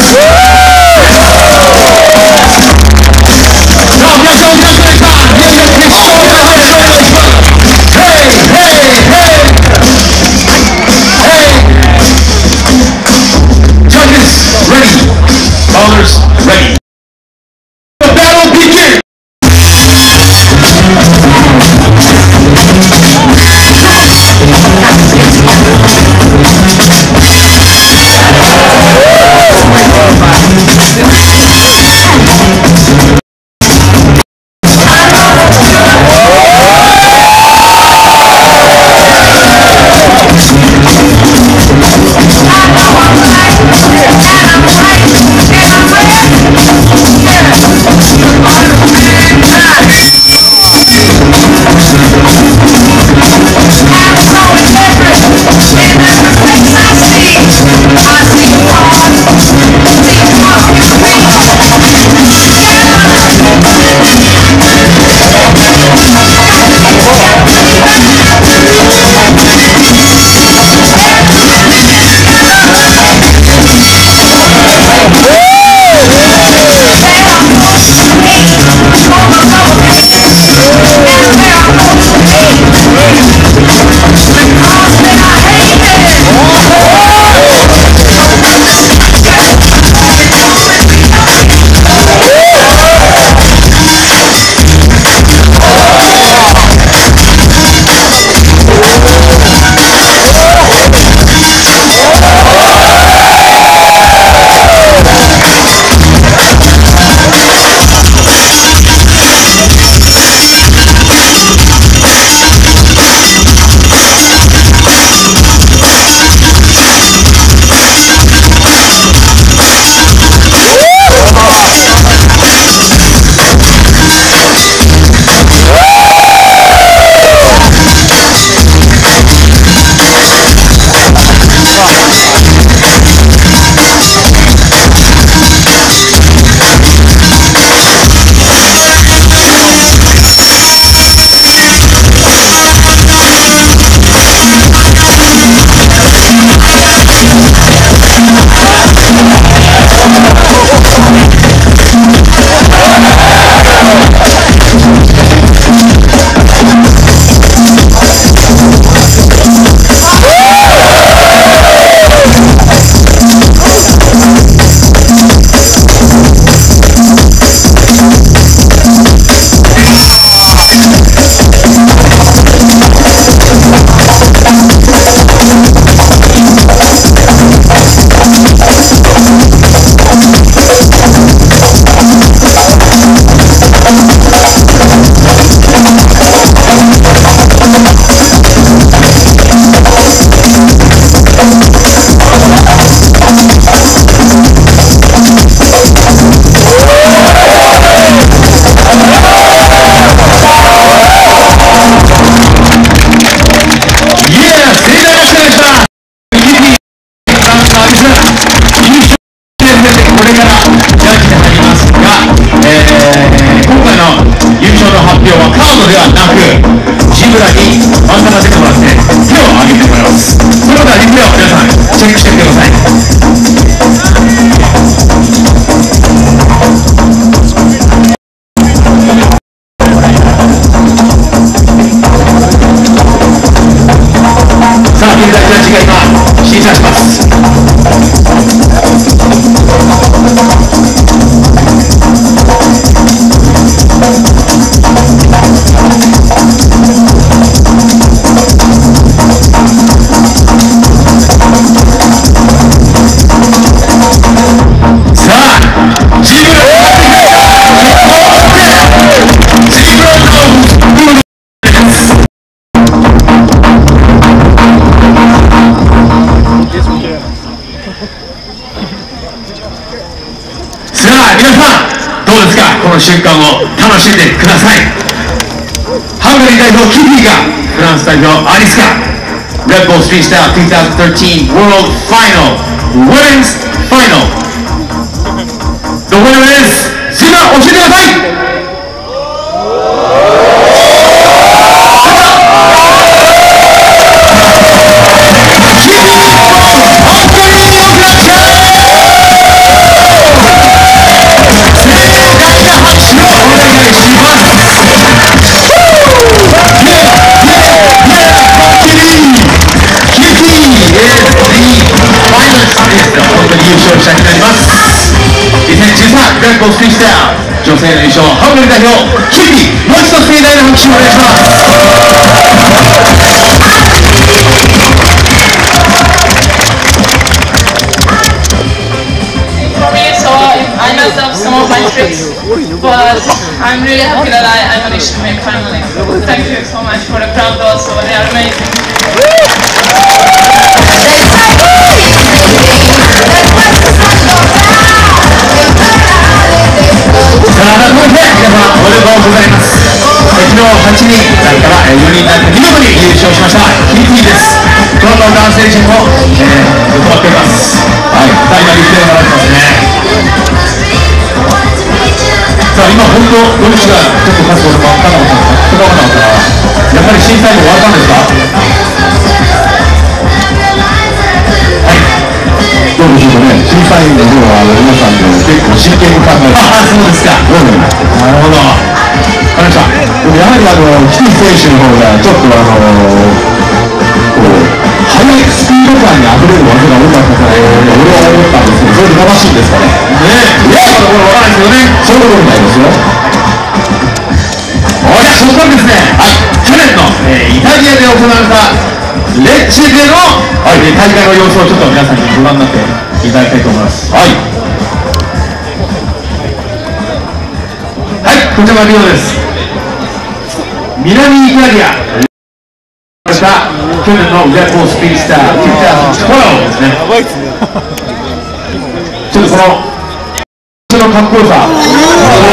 Ready. The battle begins. 瞬間を楽しんでください。ハンガリー代表キティがフランス代表アリスが Red Bull Street Style 2013 World Final Women's Final The winner is ジブラ教えてください。 勝者になります。2013グランプリフリースタイル女性の優勝ハンガリー代表キューピー、もう一度盛大な拍手をお願いします。 I messed up some of my tricks, but I'm really happy that I managed to make finally. Thank you so much for the crowd also, they are amazing. さあ、改めて皆さんおめでとうございます。昨日8人から4人になって見事に優勝しました KT です。この男性陣も伺っています。はい、大変に来てもらってますね。さあ、今本当どっちがちょっと勝つことか分からなかったら、やっぱり審査員も終わったんですか？はい、どうでしょうかね。審査員の方は皆さんで結構真剣に考えて、ああ、そうですか。なるほど。わかりました。でもやはりキティ選手の方がちょっとこう速いスピード感にあふれる技が多かったから俺は思ったんですけど、それで正しいんですかね。ねえ、いや、これ分からないですよね。そういうことみたいですよ。じゃあ、そこからですね、はい、去年の、イタリアで行われたレッチェでの、大会の様子をちょっと皆さんにご覧になっていただきたいと思います。はい、はい、こちらがリオです。南イタリア去年のレッドスピースター2012ですね。ちょっとこのかっこよさ、